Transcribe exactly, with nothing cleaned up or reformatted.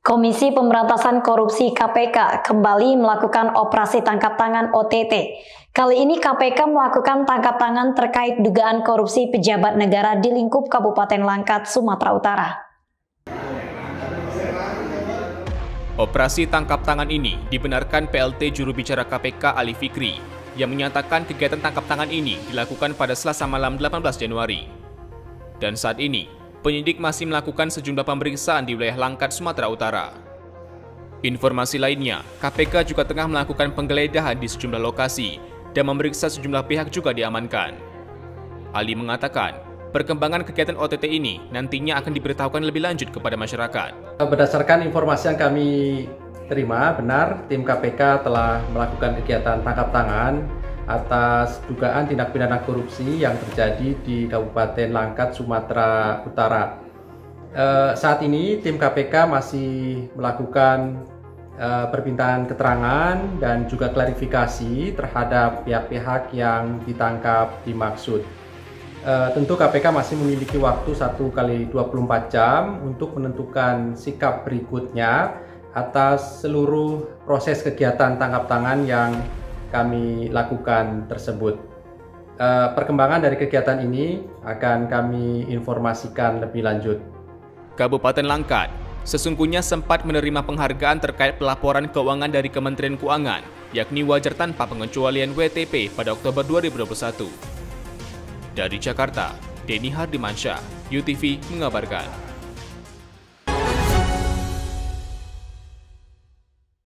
Komisi Pemberantasan Korupsi K P K kembali melakukan operasi tangkap tangan O T T. Kali ini K P K melakukan tangkap tangan terkait dugaan korupsi pejabat negara di lingkup Kabupaten Langkat, Sumatera Utara. Operasi tangkap tangan ini dibenarkan P L T juru bicara K P K Ali Fikri yang menyatakan kegiatan tangkap tangan ini dilakukan pada Selasa malam delapan belas Januari. Dan saat ini, penyidik masih melakukan sejumlah pemeriksaan di wilayah Langkat, Sumatera Utara. Informasi lainnya, K P K juga tengah melakukan penggeledahan di sejumlah lokasi dan memeriksa sejumlah pihak juga diamankan. Ali mengatakan, perkembangan kegiatan O T T ini nantinya akan diberitahukan lebih lanjut kepada masyarakat. Berdasarkan informasi yang kami terima, benar tim K P K telah melakukan kegiatan tangkap tangan atas dugaan tindak pidana korupsi yang terjadi di Kabupaten Langkat, Sumatera Utara. E, saat ini tim K P K masih melakukan e, permintaan keterangan dan juga klarifikasi terhadap pihak-pihak yang ditangkap dimaksud. E, tentu K P K masih memiliki waktu satu kali dua puluh empat jam untuk menentukan sikap berikutnya atas seluruh proses kegiatan tangkap tangan yang kami lakukan tersebut. Uh, perkembangan dari kegiatan ini akan kami informasikan lebih lanjut. Kabupaten Langkat sesungguhnya sempat menerima penghargaan terkait pelaporan keuangan dari Kementerian Keuangan, yakni wajar tanpa pengecualian W T P pada Oktober dua ribu dua puluh satu. Dari Jakarta, Denny Hardimansyah, U T V mengabarkan.